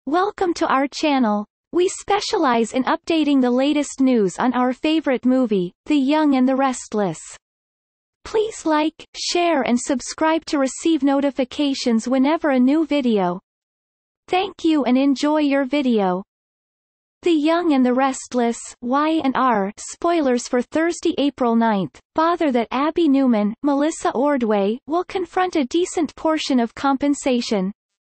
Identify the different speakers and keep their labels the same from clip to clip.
Speaker 1: Welcome to our channel. We specialize in updating the latest news on our favorite movie, The Young and the Restless. Please like, share and subscribe to receive notifications whenever a new video. Thank you and enjoy your video. The Young and the Restless Y&R spoilers for Thursday, April 9th, bother that Abby Newman, Melissa Ordway, will confront a decent portion of compensation.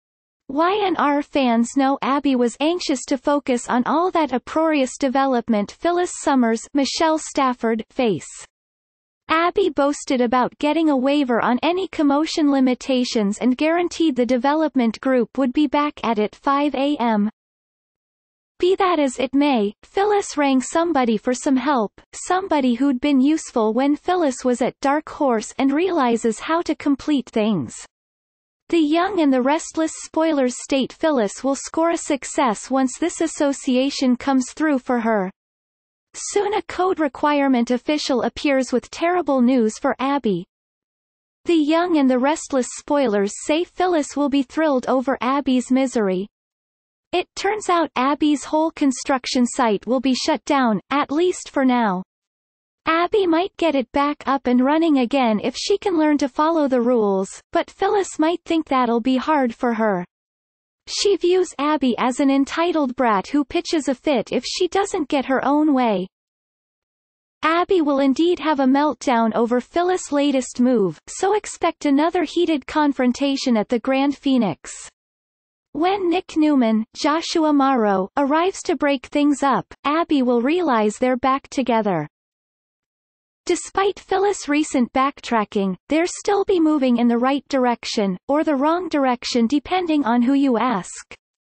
Speaker 1: Y&R fans know Abby was anxious to focus on all that uproarious development Phyllis Summers, Michelle Stafford face. Abby boasted about getting a waiver on any commotion limitations and guaranteed the development group would be back at it 5 a.m. Be that as it may, Phyllis rang somebody for some help, somebody who'd been useful when Phyllis was at Dark Horse and realizes how to complete things. The Young and the Restless spoilers state Phyllis will score a success once this association comes through for her. Soon a code requirement official appears with terrible news for Abby. The Young and the Restless spoilers say Phyllis will be thrilled over Abby's misery. It turns out Abby's whole construction site will be shut down, at least for now. Abby might get it back up and running again if she can learn to follow the rules, but Phyllis might think that'll be hard for her. She views Abby as an entitled brat who pitches a fit if she doesn't get her own way. Abby will indeed have a meltdown over Phyllis' latest move, so expect another heated confrontation at the Grand Phoenix. When Nick Newman, Joshua Morrow, arrives to break things up, Abby will realize they're back together. Despite Phyllis' recent backtracking, they'll still be moving in the right direction, or the wrong direction depending on who you ask.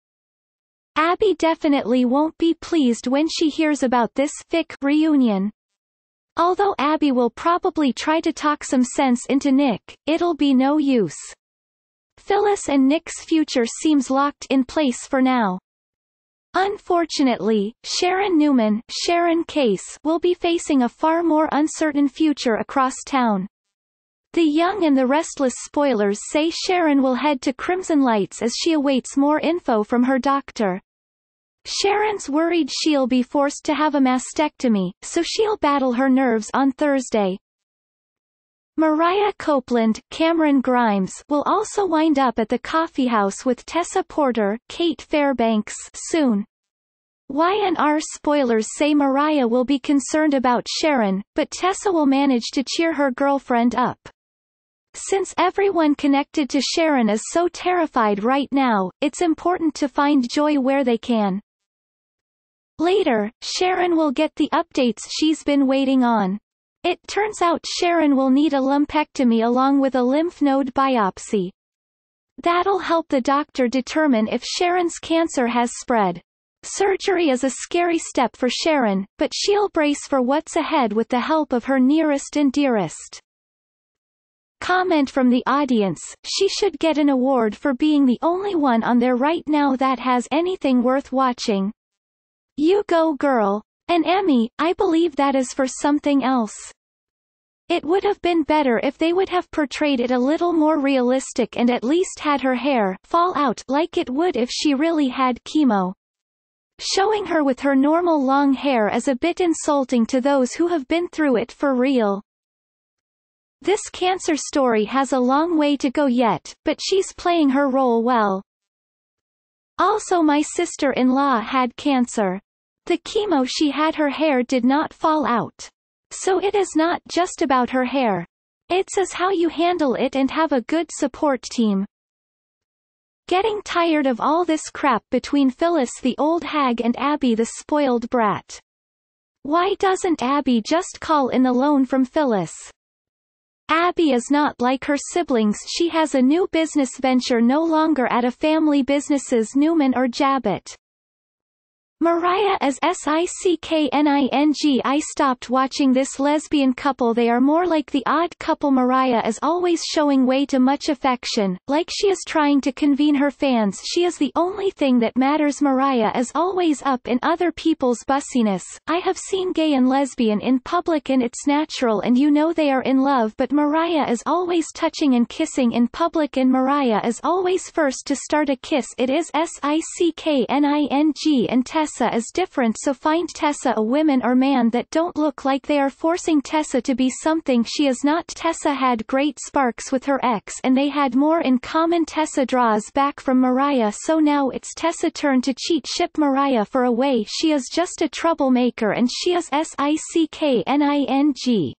Speaker 1: Abby definitely won't be pleased when she hears about this fic reunion. Although Abby will probably try to talk some sense into Nick, it'll be no use. Phyllis and Nick's future seems locked in place for now. Unfortunately, Sharon Newman, Sharon Case, will be facing a far more uncertain future across town. The Young and the Restless spoilers say Sharon will head to Crimson Lights as she awaits more info from her doctor. Sharon's worried she'll be forced to have a mastectomy, so she'll battle her nerves on Thursday. Mariah Copeland, Cameron Grimes, will also wind up at the coffeehouse with Tessa Porter, Kate Fairbanks, soon. Y&R spoilers say Mariah will be concerned about Sharon, but Tessa will manage to cheer her girlfriend up. Since everyone connected to Sharon is so terrified right now, it's important to find joy where they can. Later, Sharon will get the updates she's been waiting on. It turns out Sharon will need a lumpectomy along with a lymph node biopsy. That'll help the doctor determine if Sharon's cancer has spread. Surgery is a scary step for Sharon, but she'll brace for what's ahead with the help of her nearest and dearest. Comment from the audience: she should get an award for being the only one on there right now that has anything worth watching. You go girl. An Emmy, I believe that is for something else. It would have been better if they would have portrayed it a little more realistic and at least had her hair fall out like it would if she really had chemo. Showing her with her normal long hair is a bit insulting to those who have been through it for real. This cancer story has a long way to go yet, but she's playing her role well. Also, my sister-in-law had cancer. The chemo she had, her hair did not fall out. So it is not just about her hair. It's as how you handle it and have a good support team. Getting tired of all this crap between Phyllis the old hag and Abby the spoiled brat. Why doesn't Abby just call in the loan from Phyllis? Abby is not like her siblings. She has a new business venture, no longer at a family businesses Newman or Jabot. Mariah as Sickning. I stopped watching this lesbian couple. They are more like the odd couple. Mariah is always showing way too much affection, like she is trying to convene her fans. She is the only thing that matters. Mariah is always up in other people's bussiness. I have seen gay and lesbian in public and it's natural and you know they are in love, but Mariah is always touching and kissing in public and Mariah is always first to start a kiss. It is Sickning, and Tessa is different, so find Tessa a woman or man that don't look like they are forcing Tessa to be something she is not. Tessa had great sparks with her ex and they had more in common. Tessa draws back from Mariah, so now it's Tessa's turn to cheat. Ship Mariah for a way. She is just a troublemaker and she is Sickning.